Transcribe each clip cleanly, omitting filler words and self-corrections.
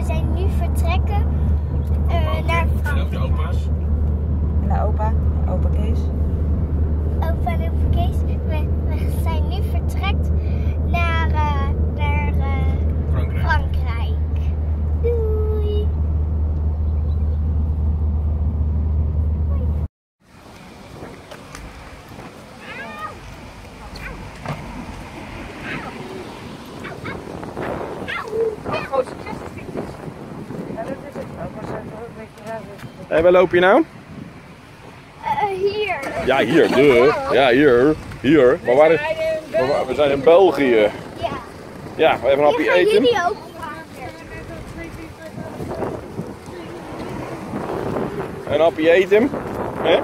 we zijn nu vertrekken naar Frankrijk. En ook de opa's? Naar opa Kees. Opa en opa Kees. We zijn nu vertrekt naar Frankrijk. Doei! Hé, waar loop je nou? Hier. Ja, hier. Ja, hier. Maar we zijn in België. Ja. Ja, we even een hapje eten. Jullie ook. Een hapje eten. Hè?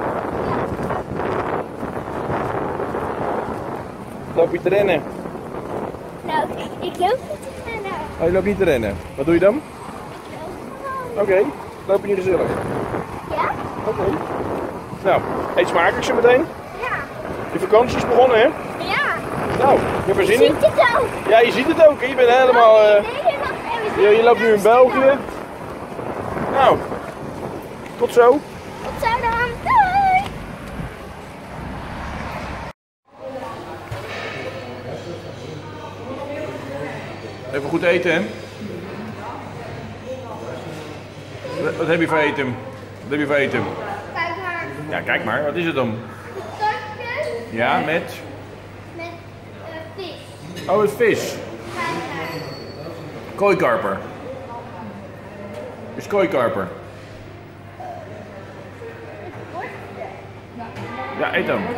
Loop je te rennen? Nou, ik loop niet te rennen. Oh, je loopt niet te rennen. Wat doe je dan? Oké, loop je niet gezellig? Ja? Oké. Nou, eet smakelijk zo meteen. Ja. Je vakantie is begonnen, hè? Ja. Nou, je hebt er zin in? Ziet het ook? Ja, je ziet het ook. Hè? Je bent helemaal... Je loopt nu in België. Nou, tot zo. Tot zo dan. Doei! Even goed eten, hè? Wat heb je voor eten? Wat heb je voor eten? Kijk maar. Ja, kijk maar. Wat is het dan? Patatjes Ja, met... met vis. Oh, het vis. Kijk maar. Kooikarper. Is kooikarper. Ja, eet dan.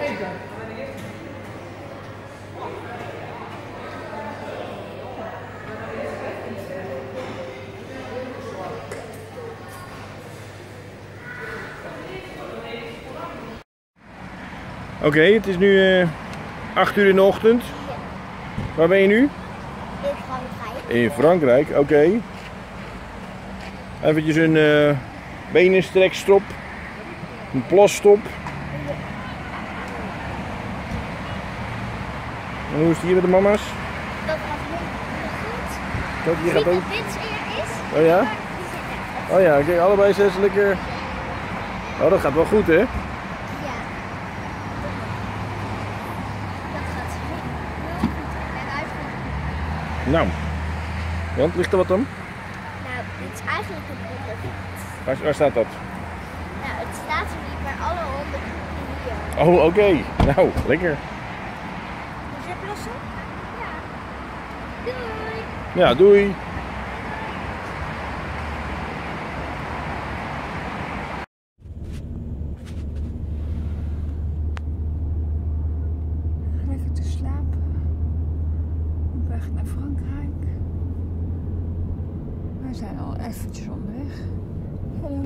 Oké, het is nu 8 uur in de ochtend. Waar ben je nu? In Frankrijk. In Frankrijk, oké. Eventjes een benenstrekstop. Een plasstop. En hoe is het hier met de mama's? Dat gaat heel goed. Kijk, hier gaat ook. Dit is. Oh ja? Die zit er. Oh ja, kijk, allebei 6 lekker. Oh, dat gaat wel goed, hè? Ja. Dat gaat heel goed. Ik ben uitgevoerd. Nou. Want, ligt er wat dan? Nou, dit is eigenlijk een hondenfiets. Waar staat dat? Nou, het staat er niet, maar alle honden hier. Oh, oké. Nou, lekker. Dus heb je dat zo? Ja. Doei! Ja, doei. Lekker te slapen. Op weg naar Frankrijk. We zijn al eventjes onderweg. Hallo.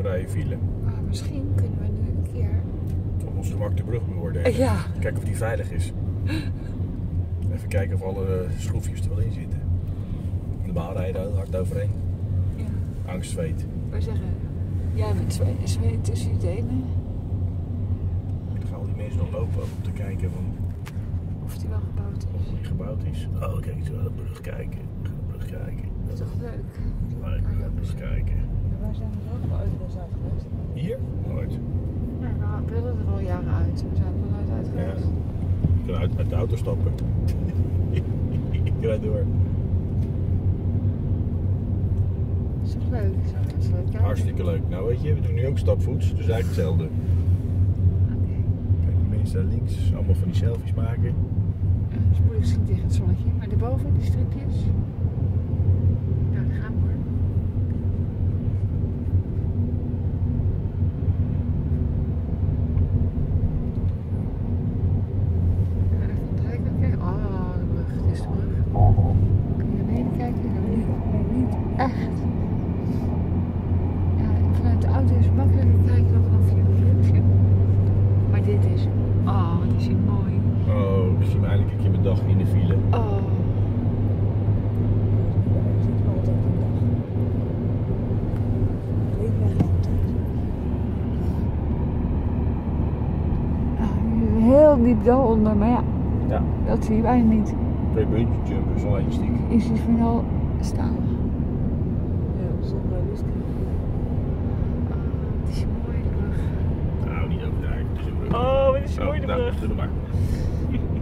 rijden file. Maar misschien kunnen we nu een keer... Op ons gemak de brug beoordelen. Ja. Kijken of die veilig is. Even kijken of alle schroefjes er wel in zitten. Normaal rijden er hard overheen. Ja. Angst, zweet. Wij zeggen, jij bent zweet tussen je tenen. Dan gaan al die mensen nog lopen om te kijken van Of die wel gebouwd of is. die gebouwd is. Oh, kijk, ik ga de brug kijken. Ik ga de brug kijken. Dat is toch leuk? Leuk, ik ga de brug kijken. Wij zijn er ook wel uit geweest. Hier? Nooit. Ja, we willen er al jaren uit. We zijn er nooit uit Ja. geweest. Ik kan uit de auto stappen. Ik rijd door. Dat is toch leuk? Dat is leuk. Hartstikke leuk. Nou weet je, we doen nu ook stapvoets, dus eigenlijk hetzelfde. Oké. Kijk, die mensen daar links, allemaal van die selfies maken. Ja, dat is moeilijk zien tegen het zonnetje. Maar daarboven, die stripjes. Ja, daar gaan we hoor. Ja, even op de rijkant kijken. Oh, de brug. Dit is de brug. Kun je naar beneden kijken? Niet echt. Ja, vanuit de auto is het makkelijker kijken dan vanaf je filmpje. Maar dit is... Oh, wat is hier mooi. Oh, ik zie me eindelijk een keer mijn dag in de file. Oh. Heel diep daaronder, maar ja, Ja, dat zie je bijna niet. 2 puntjes jumpen, zo'n elastiek. Is die van jou staan? Ja, zonder elastiek. Het is mooi, de brug. Nou, niet overdrijven, het is een brug. Oh, wat is mooi, de nou, brug. doe maar.